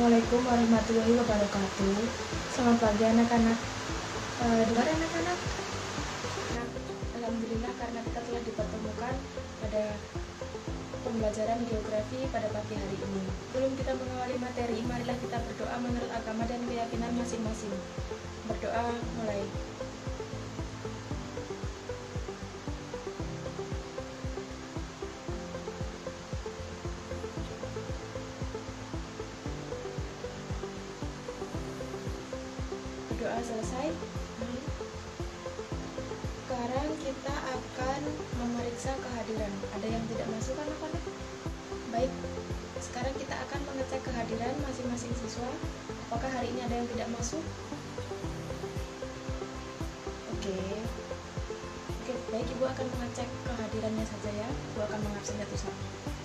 Assalamualaikum warahmatullahi wabarakatuh. Selamat pagi anak-anak. Dengar anak-anak. Nah, alhamdulillah karena kita telah dipertemukan pada pembelajaran geografi pada pagi hari ini. Sebelum kita mengawali materi, marilah kita berdoa menurut agama dan keyakinan masing-masing. Berdoa mulai. Doa selesai. Sekarang kita akan memeriksa kehadiran. Ada yang tidak masuk anak-anak? Baik, sekarang kita akan mengecek kehadiran masing-masing siswa. Apakah hari ini ada yang tidak masuk? Oke, baik, Ibu akan mengecek kehadirannya saja ya. Ibu akan mengabsen satu-satu.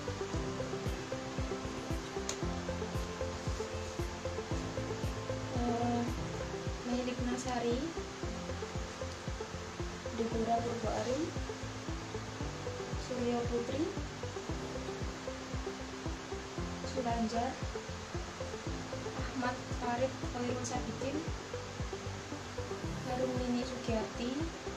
Sari, Dipura Purbaari, Surya Putri, Sulanjar, Ahmad Farid Khairul Sadikin, Harumini Sugiyati,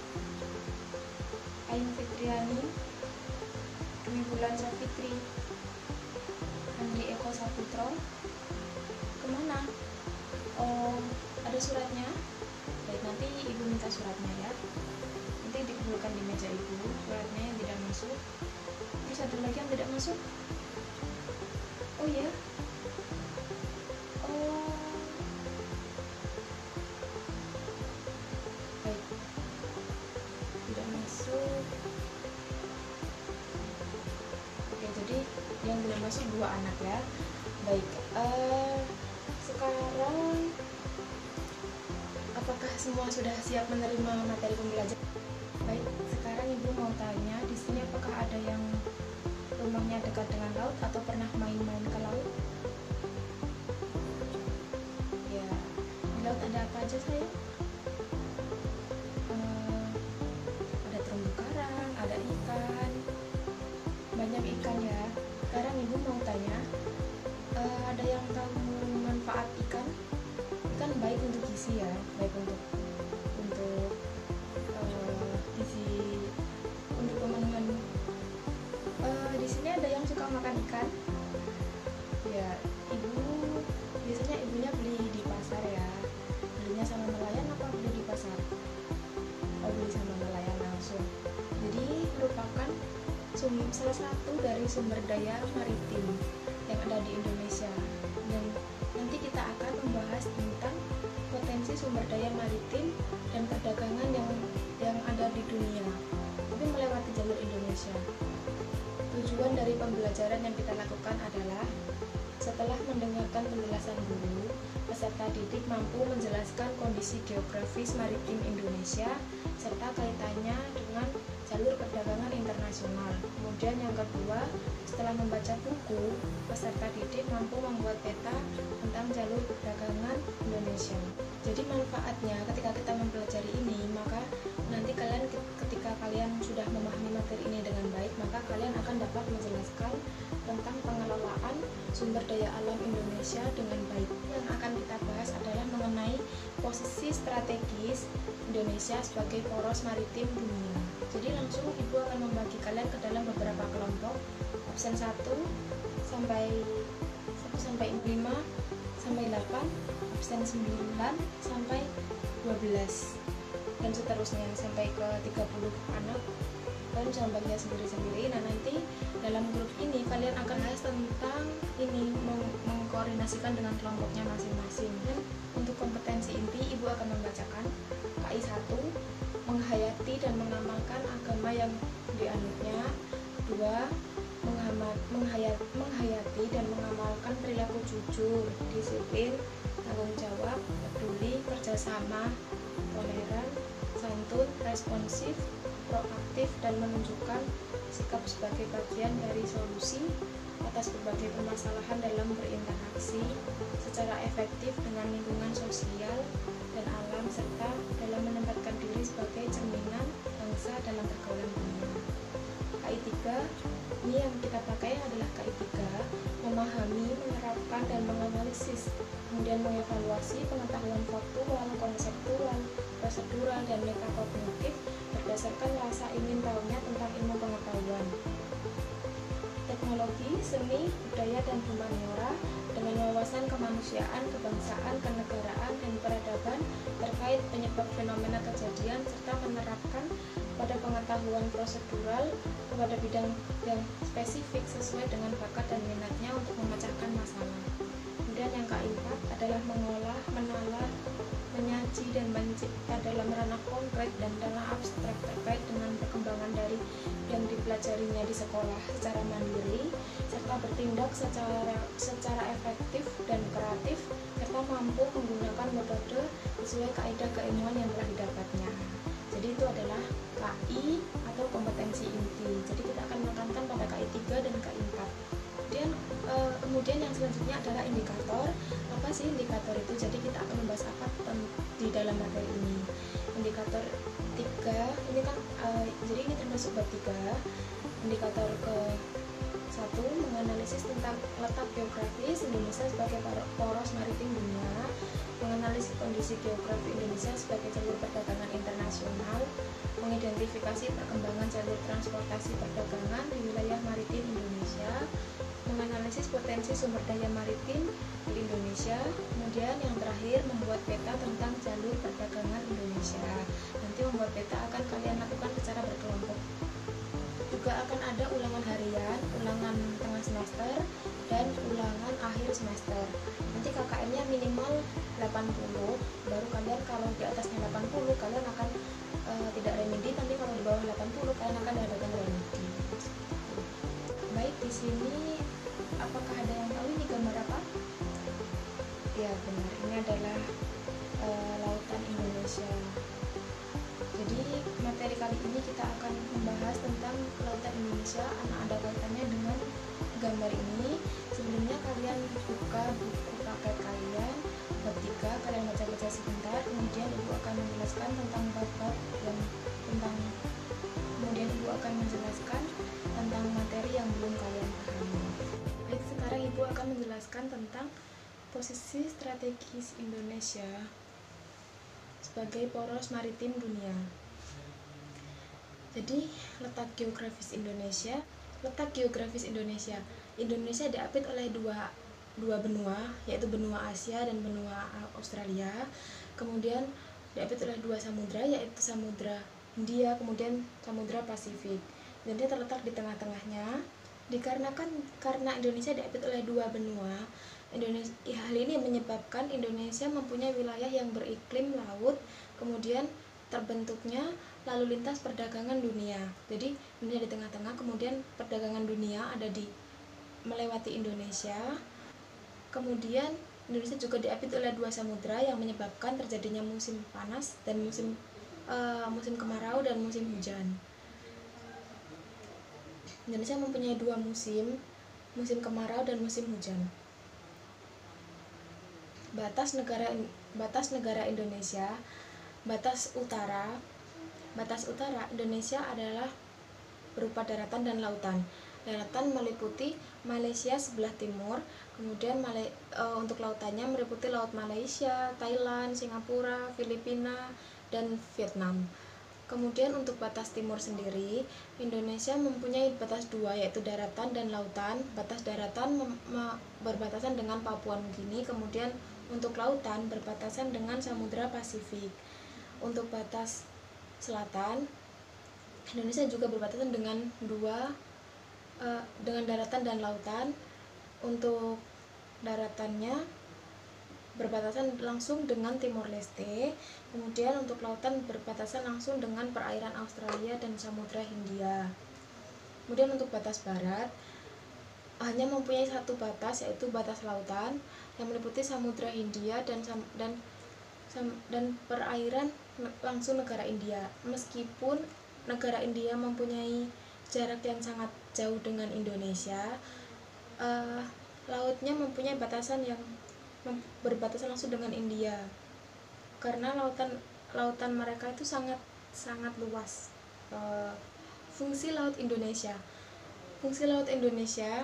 Ain Fitriani, Dwi Bulan Safitri, Andi Eko Saputro. Kemana? Oh, ada suratnya. Baik, nanti Ibu minta suratnya ya. Nanti dikumpulkan di meja Ibu suratnya yang tidak masuk. Terus ada lagi yang tidak masuk. Oh ya. Oh. Baik. Tidak masuk. Oke, jadi yang tidak masuk 2 anak ya. Baik. Sekarang apakah semua sudah siap menerima materi pembelajaran? Baik, sekarang Ibu mau tanya, di sini apakah ada yang rumahnya dekat dengan laut atau pernah main-main ke laut? Ya, di laut ada apa aja sayang? Ada terumbu karang, ada ikan, banyak ikan ya. Sekarang Ibu mau tanya, ada yang tahu manfaat ikan? Ikan baik untuk gizi ya, baik untuk gizi untuk teman-teman. Di sini ada yang suka makan ikan? Ya, biasanya ibunya beli di pasar ya. Belinya sama nelayan apa beli di pasar? Oh, beli sama nelayan langsung. Jadi merupakan salah satu dari sumber daya maritim yang ada di Indonesia. Dan nanti kita akan membahas tentang potensi sumber daya maritim dan perdagangan yang ada di dunia, tapi melewati jalur Indonesia. Tujuan dari pembelajaran yang kita lakukan adalah setelah mendengarkan penjelasan guru, peserta didik mampu menjelaskan kondisi geografis maritim Indonesia serta kaitannya dengan jalur perdagangan internasional. Kemudian yang kedua, setelah membaca buku, peserta didik mampu membuat peta tentang jalur perdagangan Indonesia. Jadi manfaatnya ketika kita mempelajari ini, maka nanti ketika kalian sudah memahami materi ini dengan baik, maka kalian akan dapat menjelaskan tentang pengelolaan sumber daya alam Indonesia dengan baik. Yang akan kita bahas adalah mengenai posisi strategis Indonesia sebagai poros maritim dunia. Jadi langsung Ibu akan membagi kalian ke dalam beberapa kelompok, absen 1 sampai 5 sampai 8, absen 9 sampai 12 dan seterusnya sampai ke 30 anak. Kalian bisa membaginya sendiri-sendiri. Nah, nanti dalam grup ini kalian akan bahas tentang ini, mengkoordinasikan dengan kelompoknya masing-masing. Dan untuk kompetensi inti, Ibu akan membacakan KI 1, menghayati dan mengamalkan agama yang dianutnya. 2, menghayati dan mengamalkan perilaku jujur, disiplin, tanggung jawab, peduli, kerjasama, toleran, santun, responsif, proaktif, dan menunjukkan sikap sebagai bagian dari solusi atas berbagai permasalahan dalam berinteraksi secara efektif dengan lingkungan sosial dan alam, serta dalam menempatkan diri sebagai cerminan bangsa dalam pergaulan dunia. KI 3, ini yang kita pakai adalah KI 3, memahami, menerapkan, dan menganalisis, kemudian mengevaluasi pengetahuan faktual, konseptual, prosedural, dan metakognitif berdasarkan rasa ingin tahunya tentang ilmu pengetahuan. Teknologi, seni, budaya, dan humaniora dengan wawasan kemanusiaan, kebangsaan, kenegaraan, dan peradaban terkait penyebab fenomena kejadian serta menerapkan pada pengetahuan prosedural kepada bidang yang spesifik sesuai dengan bakat dan minatnya untuk memecahkan masalah. Kemudian yang keempat adalah mengolah, menalar, menyaji, dan mencipta dalam ranah konkret dan ranah abstrak terkait dengan perkembangan dari yang dipelajarinya di sekolah secara mandiri serta bertindak secara efektif dan kreatif serta mampu menggunakan metode sesuai kaidah keilmuan yang telah didapatnya. Jadi itu adalah KI atau kompetensi inti. Jadi kita akan menekankan pada KI 3 dan KI 4. Kemudian yang selanjutnya adalah indikator. Apa sih indikator itu? Jadi kita akan membahas apa di dalam materi ini. Indikator 3 ini kan jadi ini termasuk bab 3. Indikator ke 1 menganalisis tentang letak geografis Indonesia sebagai poros maritim dunia, menganalisis kondisi geografi Indonesia sebagai jalur perdagangan internasional, mengidentifikasi perkembangan jalur transportasi perdagangan di wilayah maritim Indonesia, menganalisis potensi sumber daya maritim di Indonesia, kemudian yang terakhir membuat peta tentang jalur perdagangan Indonesia. Nanti membuat peta akan kalian lakukan secara berkelompok. Juga akan ada ulangan harian, ulangan tengah semester, dan ulangan akhir semester. Nanti KKM-nya minimal 80, baru kalian kalau di atasnya 80 kalian akan tidak remedi, nanti kalau di bawah 80 kalian akan diadakan remedi. Baik, di sini apakah ada yang tahu ini gambar apa? Ya benar, ini adalah lautan Indonesia. Jadi materi kali ini kita akan membahas tentang lautan Indonesia, ada kaitannya dengan gambar ini. Sebelumnya kalian buka buku paket kalian bab 3, kalian baca-baca sebentar, kemudian ibu akan menjelaskan tentang bab-bab yang kemudian ibu akan menjelaskan tentang materi yang belum kalian pahami. Baik, sekarang ibu akan menjelaskan tentang posisi strategis Indonesia sebagai poros maritim dunia. Jadi letak geografis Indonesia. Indonesia diapit oleh dua benua, yaitu benua Asia dan benua Australia. Kemudian diapit oleh dua samudra, yaitu Samudra Hindia, kemudian Samudra Pasifik. Dan dia terletak di tengah-tengahnya. Karena Indonesia diapit oleh dua benua, hal ini menyebabkan Indonesia mempunyai wilayah yang beriklim laut, kemudian terbentuknya lalu lintas perdagangan dunia. Jadi dunia di tengah-tengah, kemudian perdagangan dunia ada melewati Indonesia. Kemudian Indonesia juga diapit oleh dua samudra yang menyebabkan terjadinya musim panas dan musim kemarau dan musim hujan. Indonesia mempunyai dua musim kemarau dan musim hujan. Batas negara Indonesia, batas utara Indonesia adalah berupa daratan dan lautan. Daratan meliputi Malaysia sebelah timur, kemudian untuk lautannya meliputi Laut Malaysia, Thailand, Singapura, Filipina, dan Vietnam. Kemudian untuk batas timur sendiri, Indonesia mempunyai batas dua, yaitu daratan dan lautan. Batas daratan berbatasan dengan Papua Nugini, kemudian untuk lautan berbatasan dengan Samudra Pasifik. Untuk batas selatan, Indonesia juga berbatasan dengan dengan daratan dan lautan. Untuk daratannya berbatasan langsung dengan Timor Leste, kemudian untuk lautan berbatasan langsung dengan perairan Australia dan Samudra Hindia. Kemudian untuk batas barat hanya mempunyai satu batas, yaitu batas lautan yang meliputi Samudra Hindia dan perairan langsung negara India. Meskipun negara India mempunyai jarak yang sangat jauh dengan Indonesia, lautnya mempunyai batasan yang berbatasan langsung dengan India, karena lautan mereka itu sangat luas. Fungsi laut Indonesia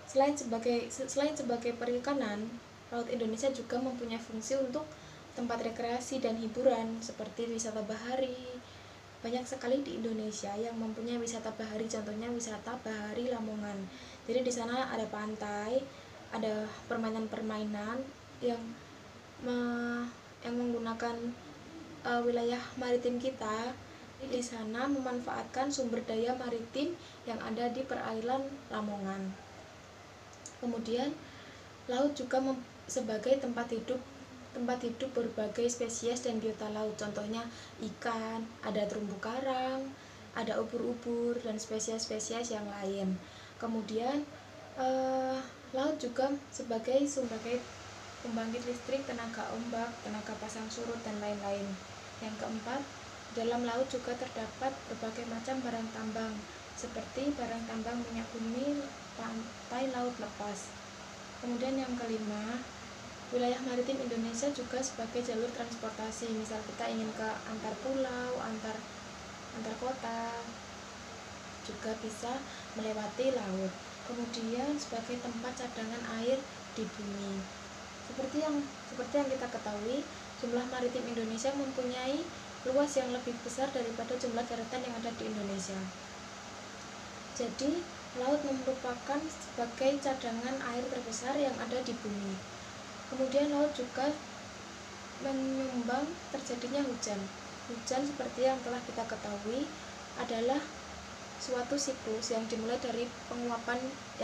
Selain sebagai perikanan, Laut Indonesia juga mempunyai fungsi untuk tempat rekreasi dan hiburan seperti wisata bahari. Banyak sekali di Indonesia yang mempunyai wisata bahari, contohnya wisata Bahari Lamongan. Jadi di sana ada pantai, ada permainan-permainan yang menggunakan wilayah maritim kita. Di sana memanfaatkan sumber daya maritim yang ada di perairan Lamongan. Kemudian laut juga sebagai tempat hidup berbagai spesies dan biota laut, contohnya ikan, ada terumbu karang, ada ubur-ubur dan spesies-spesies yang lain. Kemudian laut juga sebagai pembangkit listrik, tenaga ombak, tenaga pasang surut dan lain-lain. Yang keempat, dalam laut juga terdapat berbagai macam barang tambang seperti barang tambang minyak bumi, pantai laut lepas. Kemudian yang kelima, wilayah maritim Indonesia juga sebagai jalur transportasi. Misal kita ingin ke antar pulau, antar kota, juga bisa melewati laut. Kemudian sebagai tempat cadangan air di bumi. Seperti yang kita ketahui, jumlah maritim Indonesia mempunyai luas yang lebih besar daripada jumlah daratan yang ada di Indonesia. Jadi, laut merupakan sebagai cadangan air terbesar yang ada di bumi. Kemudian laut juga menyumbang terjadinya hujan. Hujan seperti yang telah kita ketahui adalah suatu siklus yang dimulai dari penguapan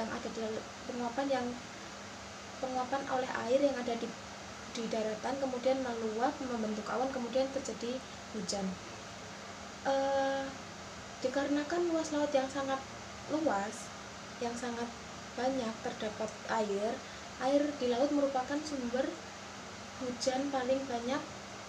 oleh air yang ada di daratan, kemudian meluap membentuk awan, kemudian terjadi hujan. Dikarenakan luas laut yang sangat luas, yang sangat banyak terdapat air di laut merupakan sumber hujan paling banyak,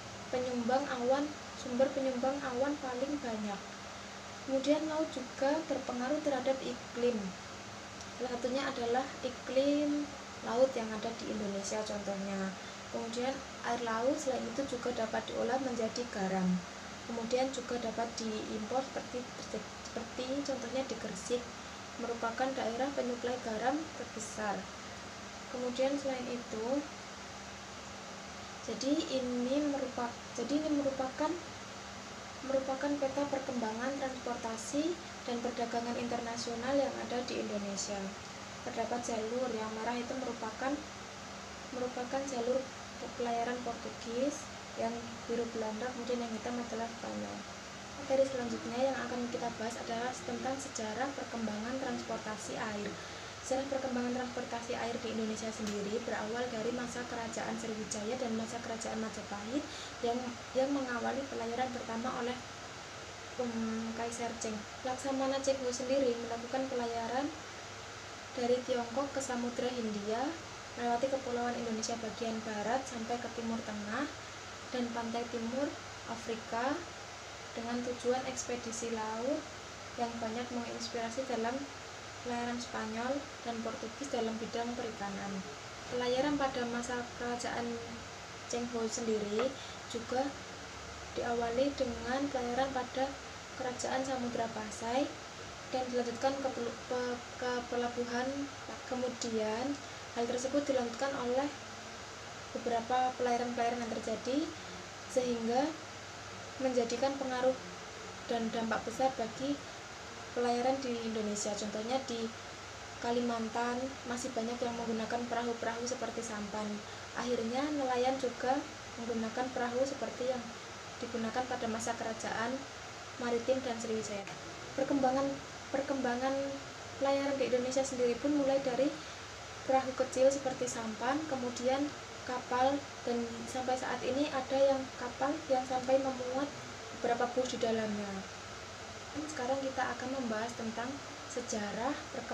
sumber penyumbang awan paling banyak. Kemudian laut juga berpengaruh terhadap iklim. Salah satunya adalah iklim laut yang ada di Indonesia contohnya. Kemudian air laut selain itu juga dapat diolah menjadi garam. Kemudian juga dapat diimpor seperti contohnya di Gresik, merupakan daerah penyuplai garam terbesar. Kemudian selain itu, jadi ini merupakan peta perkembangan transportasi dan perdagangan internasional yang ada di Indonesia. Terdapat jalur yang merah itu merupakan jalur pelayaran Portugis, yang biru Belanda, kemudian yang hitam adalah Spanyol. Materi selanjutnya yang akan kita bahas adalah tentang sejarah perkembangan transportasi air. Sejarah perkembangan transportasi air di Indonesia sendiri berawal dari masa Kerajaan Sriwijaya dan masa Kerajaan Majapahit yang mengawali pelayaran pertama oleh Kaisar Cheng. Laksamana Cheng Ho sendiri melakukan pelayaran dari Tiongkok ke Samudra Hindia, melewati kepulauan Indonesia bagian barat sampai ke timur tengah dan pantai timur Afrika dengan tujuan ekspedisi laut yang banyak menginspirasi dalam pelayaran Spanyol dan Portugis dalam bidang perikanan. Pelayaran pada masa Kerajaan Cheng Ho sendiri juga diawali dengan pelayaran pada Kerajaan Samudra Pasai dan dilanjutkan ke pelabuhan. Kemudian hal tersebut dilanjutkan oleh beberapa pelayaran-pelayaran yang terjadi sehingga menjadikan pengaruh dan dampak besar bagi pelayaran di Indonesia. Contohnya di Kalimantan masih banyak yang menggunakan perahu-perahu seperti sampan. Akhirnya nelayan juga menggunakan perahu seperti yang digunakan pada masa Kerajaan Maritim dan Sriwijaya. Perkembangan pelayaran di Indonesia sendiri pun mulai dari perahu kecil seperti sampan, kemudian kapal, dan sampai saat ini ada yang kapal yang sampai memuat beberapa bus di dalamnya. Sekarang kita akan membahas tentang sejarah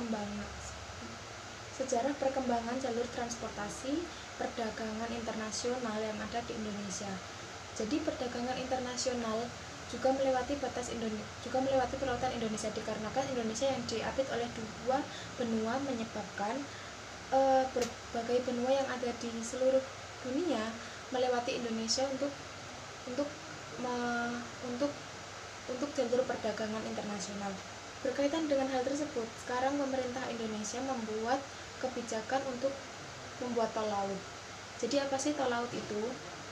perkembangan jalur transportasi perdagangan internasional yang ada di Indonesia. Jadi perdagangan internasional juga melewati perautan Indonesia, dikarenakan Indonesia yang diapit oleh dua benua menyebabkan berbagai benua yang ada di seluruh dunia melewati Indonesia untuk jalur perdagangan internasional. Berkaitan dengan hal tersebut, sekarang pemerintah Indonesia membuat kebijakan untuk membuat tol laut. Jadi apa sih tol laut itu?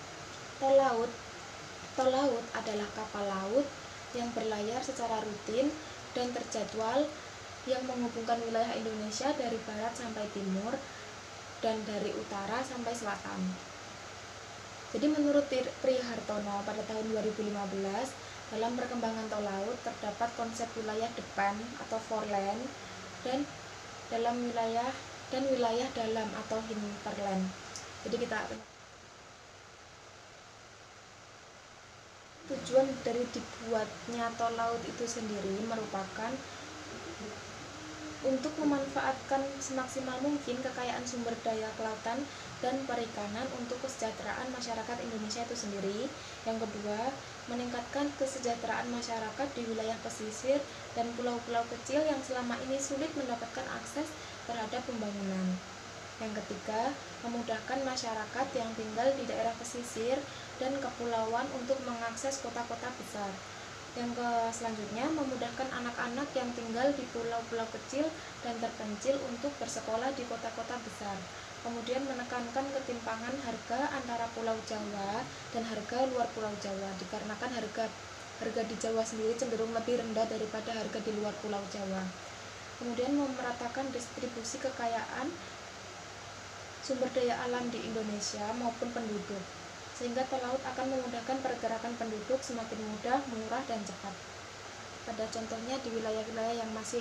Tol laut adalah kapal laut yang berlayar secara rutin dan terjadwal yang menghubungkan wilayah Indonesia dari barat sampai timur dan dari utara sampai selatan. Jadi menurut Prihartono pada tahun 2015, dalam perkembangan tol laut terdapat konsep wilayah depan atau foreland dan wilayah dalam atau hinterland. Jadi tujuan dari dibuatnya tol laut itu sendiri merupakan untuk memanfaatkan semaksimal mungkin kekayaan sumber daya kelautan dan perikanan untuk kesejahteraan masyarakat Indonesia itu sendiri. Yang kedua, meningkatkan kesejahteraan masyarakat di wilayah pesisir dan pulau-pulau kecil yang selama ini sulit mendapatkan akses terhadap pembangunan. Yang ketiga, memudahkan masyarakat yang tinggal di daerah pesisir dan kepulauan untuk mengakses kota-kota besar. Yang selanjutnya, memudahkan anak-anak yang tinggal di pulau-pulau kecil dan terpencil untuk bersekolah di kota-kota besar. Kemudian menekankan ketimpangan harga antara Pulau Jawa dan harga luar Pulau Jawa, dikarenakan harga di Jawa sendiri cenderung lebih rendah daripada harga di luar Pulau Jawa. Kemudian memeratakan distribusi kekayaan sumber daya alam di Indonesia maupun penduduk, sehingga tol laut akan memudahkan pergerakan penduduk semakin mudah, murah, dan cepat. Pada contohnya di wilayah-wilayah yang masih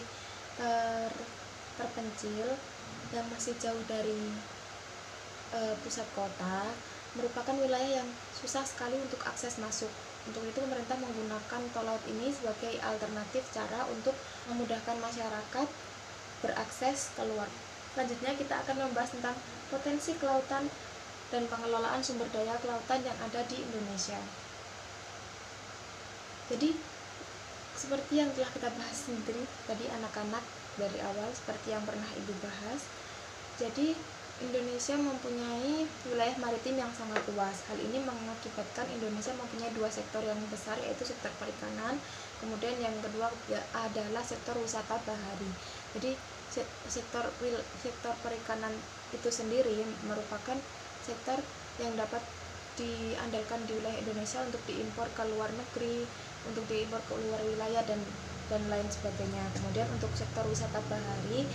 terpencil, yang masih jauh dari pusat kota, merupakan wilayah yang susah sekali untuk akses masuk. Untuk itu pemerintah menggunakan tol laut ini sebagai alternatif cara untuk memudahkan masyarakat berakses keluar. Selanjutnya kita akan membahas tentang potensi kelautan dan pengelolaan sumber daya kelautan yang ada di Indonesia. Jadi seperti yang telah kita bahas sendiri tadi anak-anak dari awal, seperti yang pernah Ibu bahas. Jadi Indonesia mempunyai wilayah maritim yang sangat luas. Hal ini mengakibatkan Indonesia mempunyai dua sektor yang besar, yaitu sektor perikanan, kemudian yang kedua adalah sektor wisata bahari. Jadi sektor perikanan itu sendiri merupakan sektor yang dapat diandalkan di wilayah Indonesia untuk diimpor ke luar negeri, untuk diimpor ke luar wilayah dan lain sebagainya. Kemudian untuk sektor wisata bahari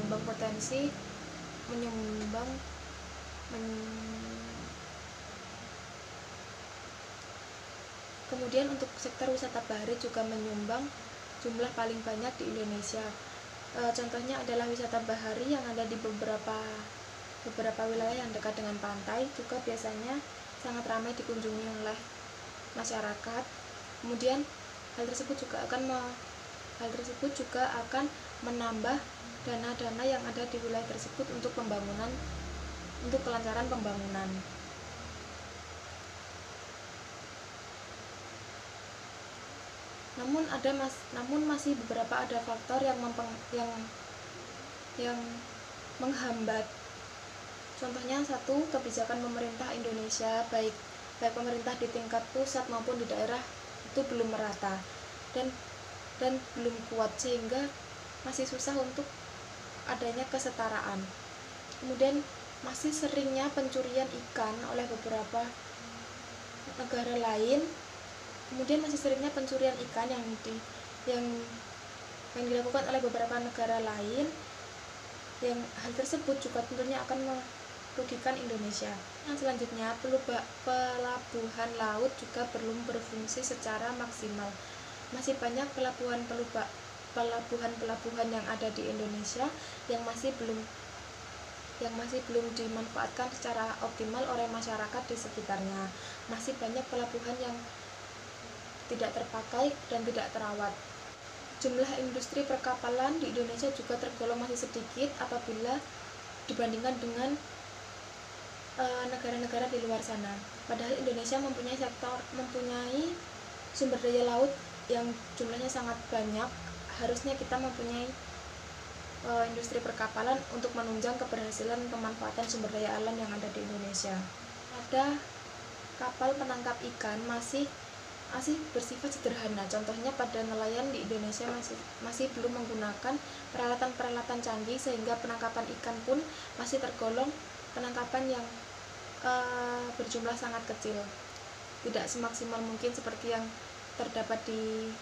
kemudian untuk sektor wisata bahari juga menyumbang jumlah paling banyak di Indonesia. Contohnya adalah wisata bahari yang ada di beberapa wilayah yang dekat dengan pantai, juga biasanya sangat ramai dikunjungi oleh masyarakat. Kemudian hal tersebut juga akan menambah dana-dana yang ada di wilayah tersebut untuk kelancaran pembangunan. Namun masih beberapa faktor yang menghambat. Contohnya satu, kebijakan pemerintah Indonesia baik pemerintah di tingkat pusat maupun di daerah itu belum merata dan belum kuat, sehingga masih susah untuk adanya kesetaraan. Kemudian masih seringnya pencurian ikan oleh beberapa negara lain. Kemudian masih seringnya pencurian ikan yang dilakukan oleh beberapa negara lain, yang hal tersebut juga tentunya akan merugikan Indonesia. Yang selanjutnya, pelabuhan laut juga belum berfungsi secara maksimal. Masih banyak pelabuhan yang ada di Indonesia yang masih belum dimanfaatkan secara optimal oleh masyarakat di sekitarnya. Masih banyak pelabuhan yang tidak terpakai dan tidak terawat. Jumlah industri perkapalan di Indonesia juga tergolong masih sedikit apabila dibandingkan dengan negara-negara di luar sana. Padahal Indonesia mempunyai sumber daya laut yang jumlahnya sangat banyak. Harusnya kita mempunyai industri perkapalan untuk menunjang keberhasilan pemanfaatan sumber daya alam yang ada di Indonesia. Ada kapal penangkap ikan masih masih bersifat sederhana. Contohnya pada nelayan di Indonesia masih belum menggunakan peralatan-peralatan canggih, sehingga penangkapan ikan pun masih tergolong penangkapan yang berjumlah sangat kecil, tidak semaksimal mungkin seperti yang terdapat di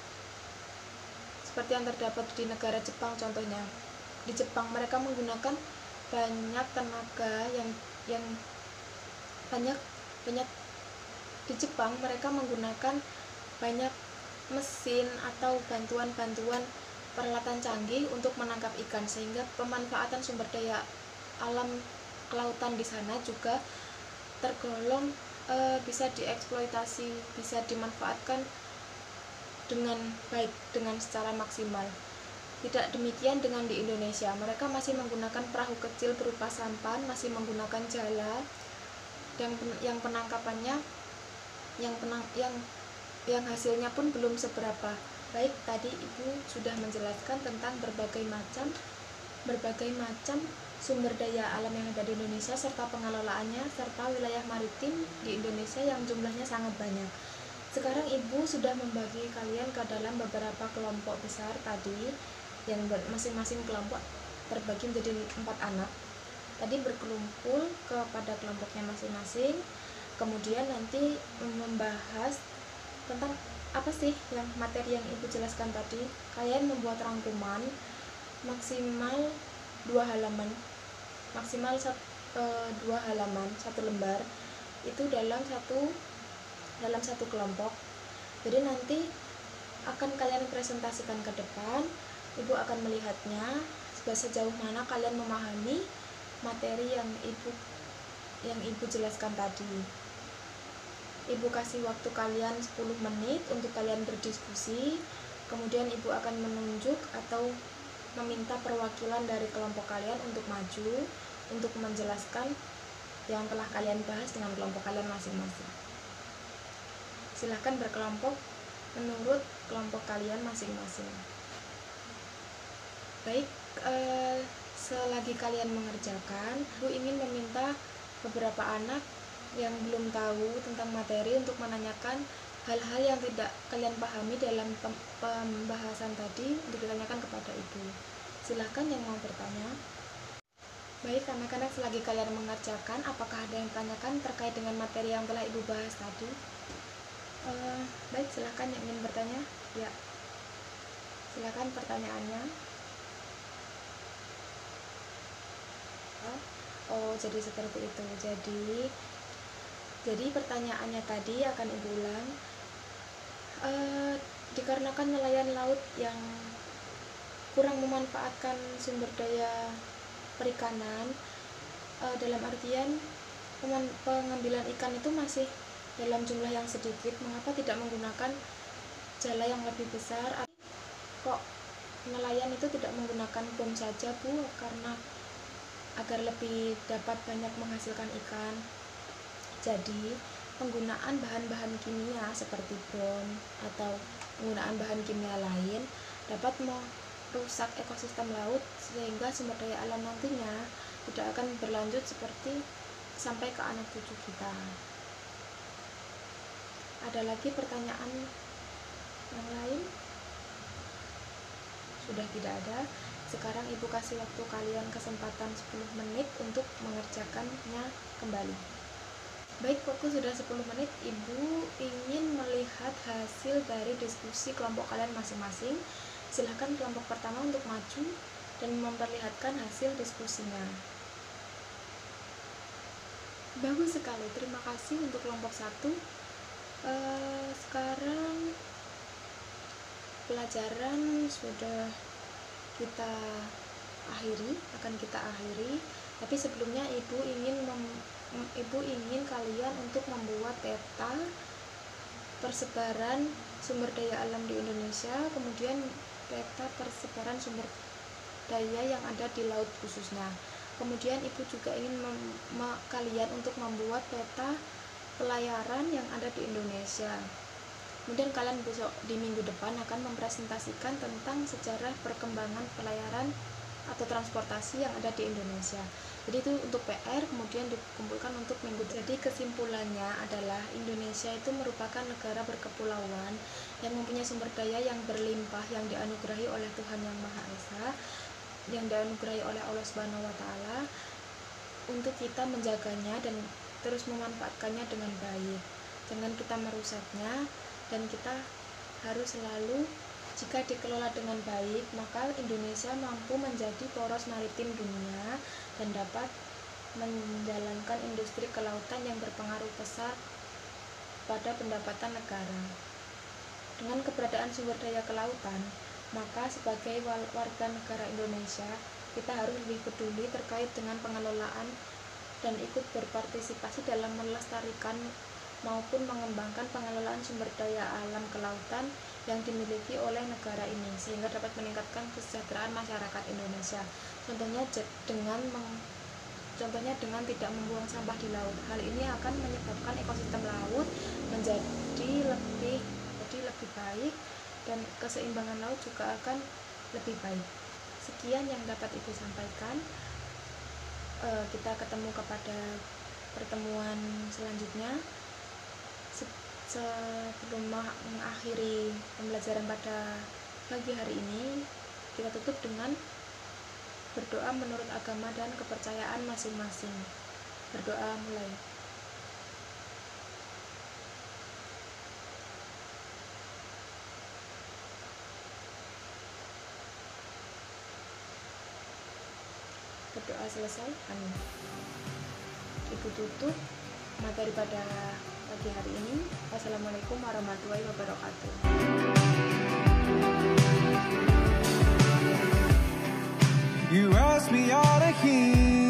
negara Jepang. Contohnya di Jepang mereka menggunakan banyak tenaga yang banyak di Jepang mereka menggunakan banyak mesin atau bantuan-bantuan peralatan canggih untuk menangkap ikan, sehingga pemanfaatan sumber daya alam kelautan di sana juga tergolong bisa dieksploitasi, bisa dimanfaatkan dengan baik, dengan secara maksimal. Tidak demikian dengan di Indonesia, mereka masih menggunakan perahu kecil berupa sampan, masih menggunakan jala yang penangkapannya yang hasilnya pun belum seberapa baik. Tadi Ibu sudah menjelaskan tentang berbagai macam sumber daya alam yang ada di Indonesia serta pengelolaannya, serta wilayah maritim di Indonesia yang jumlahnya sangat banyak. Sekarang Ibu sudah membagi kalian ke dalam beberapa kelompok besar tadi, yang masing-masing kelompok terbagi menjadi 4 anak. Tadi berkumpul kepada kelompoknya masing-masing, kemudian nanti membahas tentang apa sih yang materi yang Ibu jelaskan tadi. Kalian membuat rangkuman maksimal 2 halaman, maksimal 2 halaman, 1 lembar itu dalam satu kelompok. Jadi nanti akan kalian presentasikan ke depan. Ibu akan melihatnya sejauh mana kalian memahami materi yang Ibu jelaskan tadi. Ibu kasih waktu kalian 10 menit untuk kalian berdiskusi. Kemudian Ibu akan menunjuk atau meminta perwakilan dari kelompok kalian untuk maju untuk menjelaskan yang telah kalian bahas dengan kelompok kalian masing-masing. Silahkan berkelompok menurut kelompok kalian masing-masing. Baik, selagi kalian mengerjakan, Ibu ingin meminta beberapa anak yang belum tahu tentang materi untuk menanyakan hal-hal yang tidak kalian pahami dalam pembahasan tadi untuk ditanyakan kepada Ibu. Silahkan yang mau bertanya. Baik, anak-anak, selagi kalian mengerjakan, apakah ada yang ditanyakan terkait dengan materi yang telah Ibu bahas tadi? Baik, silahkan yang ingin bertanya. Ya, silahkan pertanyaannya. Oh, jadi seperti itu. Jadi pertanyaannya tadi akan Ibu ulang. Dikarenakan nelayan laut yang kurang memanfaatkan sumber daya perikanan, dalam artian pengambilan ikan itu masih dalam jumlah yang sedikit, mengapa tidak menggunakan jala yang lebih besar? Kok nelayan itu tidak menggunakan bom saja, Bu? Karena agar lebih dapat banyak menghasilkan ikan. Jadi penggunaan bahan-bahan kimia seperti bom atau penggunaan bahan kimia lain dapat merusak ekosistem laut, sehingga sumber daya alam nantinya tidak akan berlanjut seperti sampai ke anak cucu kita. Ada lagi pertanyaan yang lain? Sudah tidak ada. Sekarang Ibu kasih waktu kalian kesempatan 10 menit untuk mengerjakannya kembali. Baik, waktu sudah 10 menit. Ibu ingin melihat hasil dari diskusi kelompok kalian masing-masing. Silahkan kelompok pertama untuk maju dan memperlihatkan hasil diskusinya. Bagus sekali, terima kasih untuk kelompok 1. Sekarang pelajaran sudah akan kita akhiri, tapi sebelumnya Ibu ingin kalian untuk membuat peta persebaran sumber daya alam di Indonesia, kemudian peta persebaran sumber daya yang ada di laut khususnya. Kemudian Ibu juga ingin kalian untuk membuat peta pelayaran yang ada di Indonesia. Kemudian kalian besok di minggu depan akan mempresentasikan tentang sejarah perkembangan pelayaran atau transportasi yang ada di Indonesia. Jadi itu untuk PR, kemudian dikumpulkan untuk minggu. Jadi kesimpulannya adalah Indonesia itu merupakan negara berkepulauan yang mempunyai sumber daya yang berlimpah, yang dianugerahi oleh Tuhan Yang Maha Esa, yang dianugerahi oleh Allah Subhanahu wa taala, untuk kita menjaganya dan terus memanfaatkannya dengan baik. Jangan kita merusaknya, dan kita harus selalu, jika dikelola dengan baik, maka Indonesia mampu menjadi poros maritim dunia dan dapat menjalankan industri kelautan yang berpengaruh besar pada pendapatan negara. Dengan keberadaan sumber daya kelautan, maka sebagai warga negara Indonesia, kita harus lebih peduli terkait dengan pengelolaan dan ikut berpartisipasi dalam melestarikan maupun mengembangkan pengelolaan sumber daya alam kelautan yang dimiliki oleh negara ini, sehingga dapat meningkatkan kesejahteraan masyarakat Indonesia. Contohnya dengan tidak membuang sampah di laut. Hal ini akan menyebabkan ekosistem laut menjadi lebih baik, dan keseimbangan laut juga akan lebih baik. Sekian yang dapat Ibu sampaikan. Kita ketemu pada pertemuan selanjutnya. Sebelum mengakhiri pembelajaran pada pagi hari ini, kita tutup dengan berdoa menurut agama dan kepercayaan masing-masing. Berdoa mulai. Berdoa selesai, amin. Ibu tutup materi pada pagi hari ini. Wassalamualaikum warahmatullahi wabarakatuh. You asked me out of here.